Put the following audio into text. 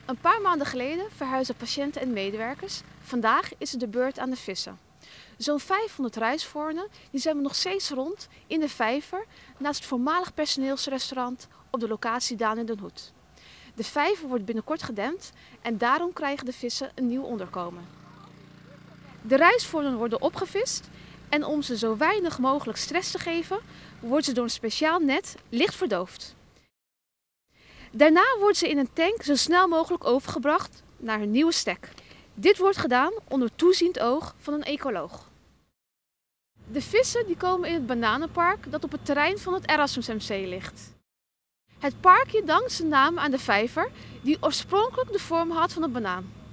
Een paar maanden geleden verhuisden patiënten en medewerkers. Vandaag is het de beurt aan de vissen. Zo'n 500 reisvornen die zwemmen nog steeds rond in de vijver naast het voormalig personeelsrestaurant op de locatie Daan in den Hoed. De vijver wordt binnenkort gedempt en daarom krijgen de vissen een nieuw onderkomen. De reisvornen worden opgevist en om ze zo weinig mogelijk stress te geven, worden ze door een speciaal net licht verdoofd. Daarna worden ze in een tank zo snel mogelijk overgebracht naar hun nieuwe stek. Dit wordt gedaan onder toeziend oog van een ecoloog. De vissen die komen in het bananenpark dat op het terrein van het Erasmus MC ligt. Het parkje dankt zijn naam aan de vijver die oorspronkelijk de vorm had van een banaan.